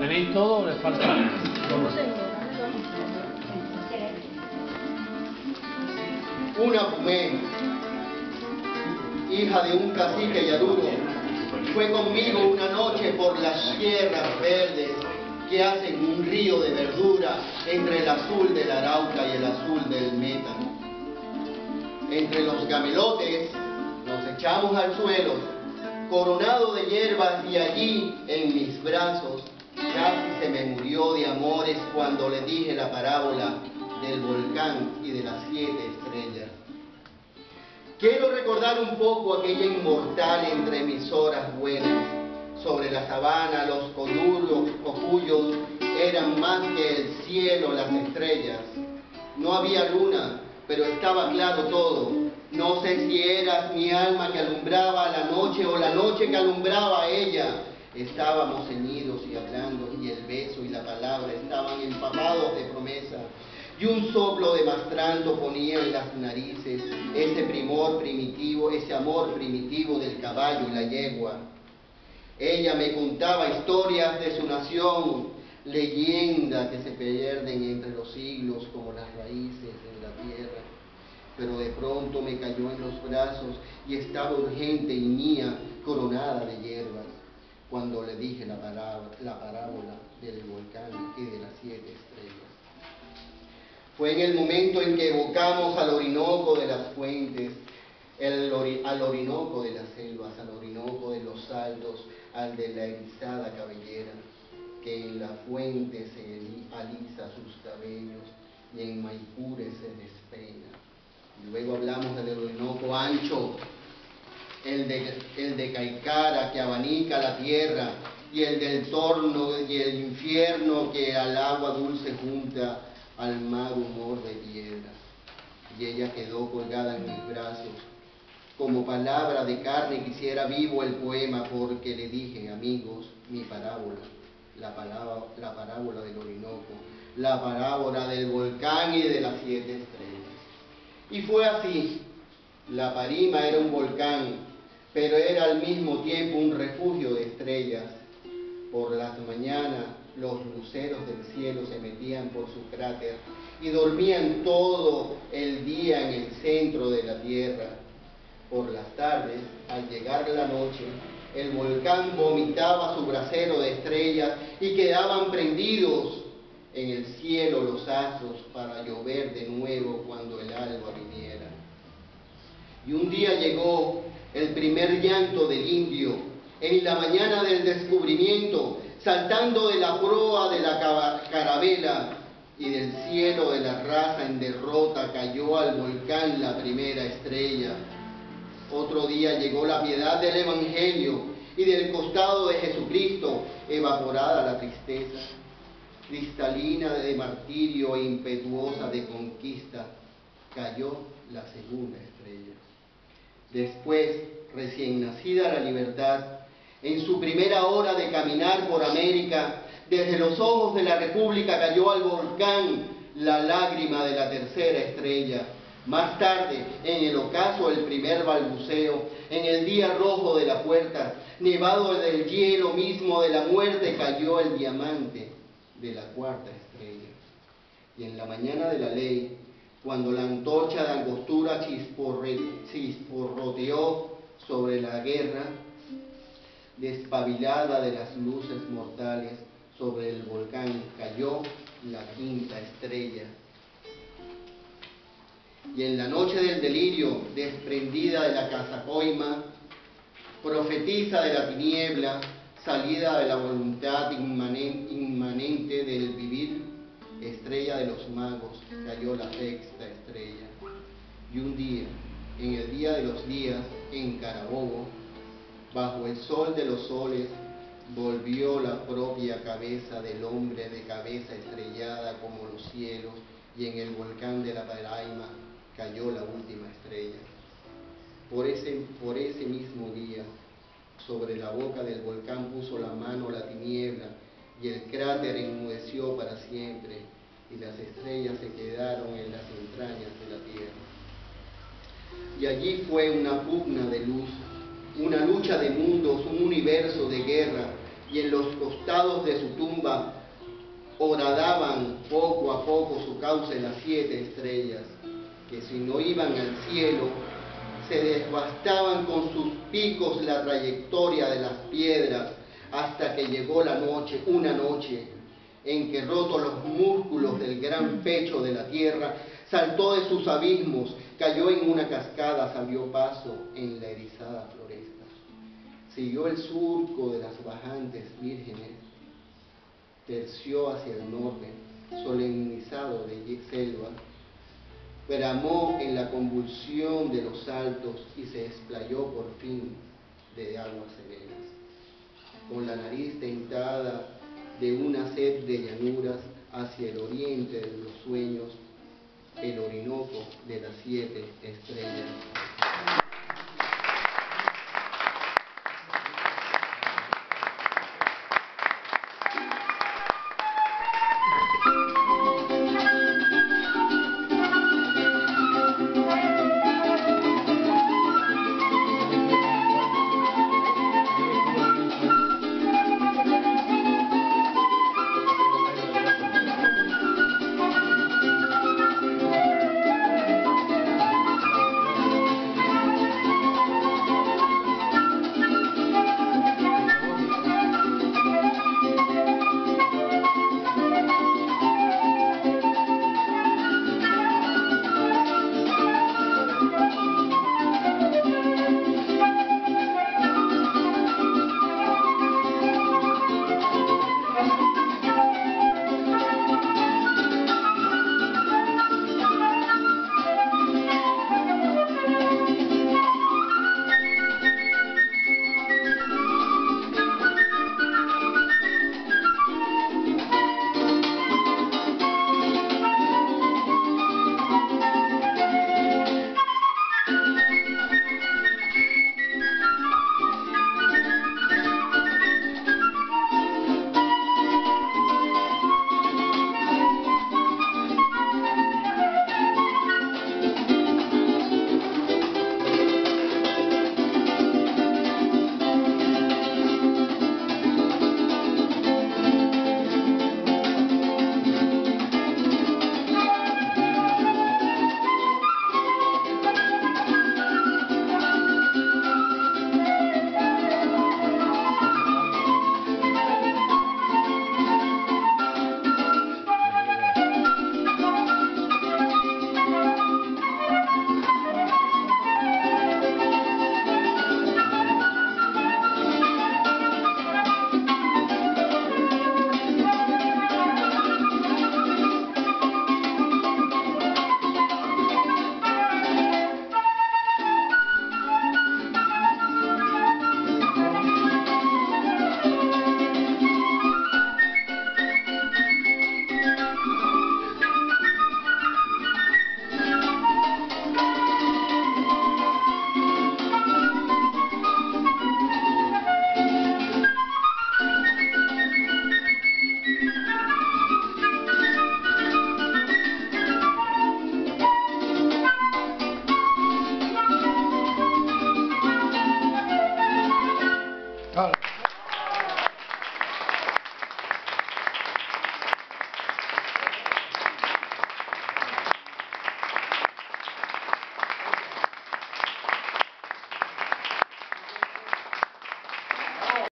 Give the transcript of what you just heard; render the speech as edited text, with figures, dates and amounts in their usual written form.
tenéis todo o les falta algo? Una Pumé, hija de un cacique yaduro, fue conmigo una noche por las tierras verdes que hacen un río de verdura entre el azul del Arauca y el azul del Meta. Entre los gamelotes nos echamos al suelo, coronado de hierbas, y allí en mis brazos casi se me murió de amores cuando le dije la parábola del volcán y de las 7 estrellas. Quiero recordar un poco aquella inmortal entre mis horas buenas. Sobre la sabana los cocuyos eran más que el cielo, las estrellas. No había luna, pero estaba claro todo. No sé si eras mi alma que alumbraba la noche o la noche que alumbraba a ella. Estábamos ceñidos y hablando, y el beso y la palabra estaban empapados de promesa. Y un soplo de mastranto ponía en las narices ese primor primitivo, ese amor primitivo del caballo y la yegua. Ella me contaba historias de su nación, leyendas que se pierden entre los siglos como las raíces en la tierra. Pero de pronto me cayó en los brazos y estaba urgente y mía, coronada de hierbas, cuando le dije la parábola del volcán y de las 7 estrellas. Fue en el momento en que evocamos al Orinoco de las fuentes, al Orinoco de las selvas, al Orinoco de los altos, al de la erizada cabellera, que en la fuente se alisa sus cabellos y en Maipure se despeina. Y luego hablamos del Orinoco ancho, el de Caicara que abanica la tierra, y el del torno y el infierno que al agua dulce junta al mar humor de piedras. Y ella quedó colgada en mis brazos. Como palabra de carne quisiera vivo el poema, porque le dije, amigos, mi parábola, la parábola del Orinoco, la parábola del volcán y de las 7 estrellas. Y fue así. La Parima era un volcán, pero era al mismo tiempo un refugio de estrellas. Por las mañanas los luceros del cielo se metían por su cráter y dormían todo el día en el centro de la tierra. Por las tardes, al llegar la noche, el volcán vomitaba su brasero de estrellas y quedaban prendidos en el cielo los astros para llover de nuevo cuando el alba viniera. Y un día llegó el primer llanto del indio, en la mañana del descubrimiento, saltando de la proa de la carabela, y del cielo de la raza en derrota cayó al volcán la primera estrella. Otro día llegó la piedad del Evangelio, y del costado de Jesucristo, evaporada la tristeza, cristalina de martirio e impetuosa de conquista, cayó la segunda estrella. Después, recién nacida la libertad, en su primera hora de caminar por América, desde los ojos de la República cayó al volcán la lágrima de la tercera estrella. Más tarde, en el ocaso del primer balbuceo, en el día rojo de la puerta, nevado del hielo mismo de la muerte, cayó el diamante de la cuarta estrella. Y en la mañana de la ley, cuando la antorcha de Angostura chisporroteó sobre la guerra, despabilada de las luces mortales, sobre el volcán cayó la quinta estrella. Y en la noche del delirio, desprendida de la casacoima, profetiza de la tiniebla, salida de la voluntad inmanente del vivir, estrella de los magos, cayó la sexta estrella. Y un día, en el día de los días, en Carabobo, bajo el sol de los soles, volvió la propia cabeza del hombre de cabeza estrellada como los cielos, y en el volcán de la Paraima cayó la última estrella. Por ese mismo día, sobre la boca del volcán puso la mano la tiniebla, y el cráter enmudeció para siempre, y las estrellas se quedaron en las entrañas de la tierra. Y allí fue una pugna de luz, una lucha de mundos, un universo de guerra, y en los costados de su tumba horadaban poco a poco su cauce las 7 estrellas, que si no iban al cielo, se desbastaban con sus picos la trayectoria de las piedras, hasta que llegó la noche, una noche, en que rotos los músculos del gran pecho de la tierra, saltó de sus abismos, cayó en una cascada, se abrió paso en la erizada floresta. Siguió el surco de las bajantes vírgenes, terció hacia el norte, solemnizado de selva, bramó en la convulsión de los altos y se explayó por fin de aguas serenas. Con la nariz tentada de una sed de llanuras hacia el oriente de los sueños, el Orinoco de las 7 estrellas.